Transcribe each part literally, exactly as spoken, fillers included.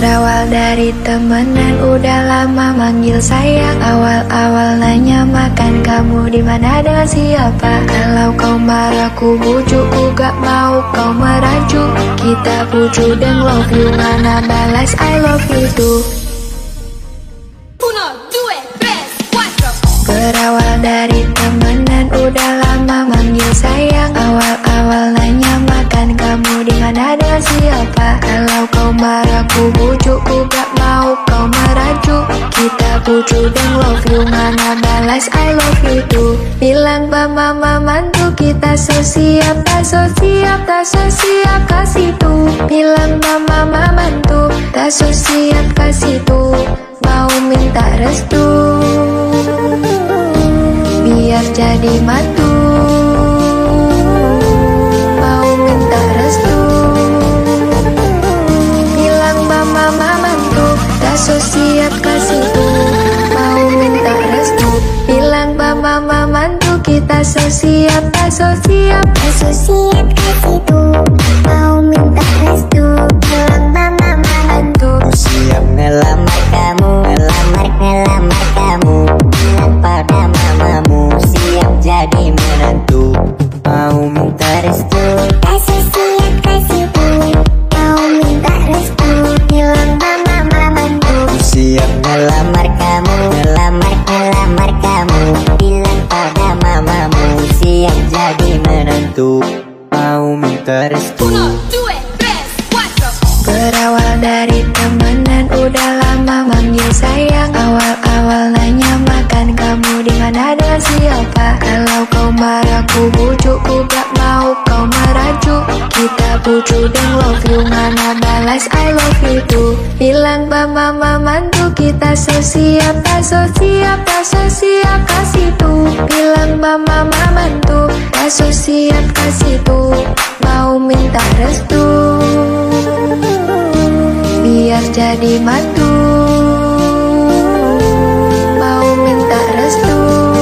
Berawal dari temenan, udah lama manggil sayang. Awal-awal nanya makan kamu di mana dengan siapa. Kalau kau marah ku bujuk, ku gak mau kau merajuk. Kita bujuk dan love you, mana balas I love you too. Berawal dari temenan, udah lama manggil sayang. Awal-awal nanya makan kamu di mana dengan siapa. Kalau kau marah ku bujuk, ku gak mau kau merajuk. Kita bujuk dan love you, mana balas I love you too. Bilang ba mama mantu kita so siap, tak so siap, tak so siap kasih tuh. Bilang ba mama mantu tak so siap kasih tuh. Mau minta restu biar jadi mantu, mau minta restu. Bilang mama mantu tak so siap kasih tuh, mau minta restu. Bilang mama mantu kita so siap, tak so siap, tak so siap kasih tuh, mau minta restu. Bilang mama mantu siap ngelamar kamu, ngelamar ngelamar kamu. Bilang pada mamamu siap jadi menantu, mau minta restu. kasih siap kasih tuh, mau minta restu. Bilang mama mantu Siap ngelamar kamu, ngelamar ngelamar kamu. Bilang pada mamamu siap jadi menantu, mau minta restu. Berawal dari temenan, udah lama manggil sayang. Awal-awal nanya makan kamu di mana dengan siapa. Kalau kau marah ku bujuk, ku gak mau kau merajuk. Kita bujuk dan love you, mana balas I love you too. Bilang ba mama mantu kita so siap, tak so siap, tak so siap kasih tuh. Bilang ba mama mantu tak so siap kasih tuh, mau minta restu biar jadi mantu, mau minta restu.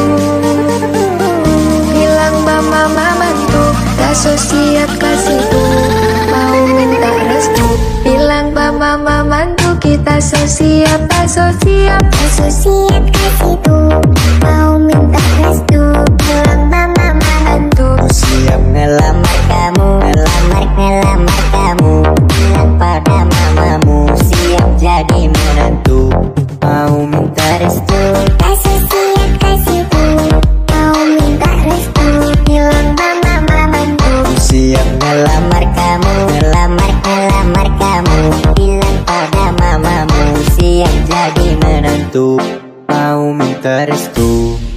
Bilang mama mantu tak so siap kasih tuh, mau minta restu. Bilang mama mantu kita so siap, tak so siap, tak so siap kasih tuh, mau minta restu. Bilang mama mantu Siap ngelamar kamu, ngelamar ngelamar kamu. Bilang pada mamamu siap jadi menantu, mau minta restu. kasih siap kasih tuh, mau minta restu. Bilang mama mantu Siap ngelamar kamu, ngelamar ngelamar kamu. Bilang pada mamamu siap jadi menantu, mau minta restu.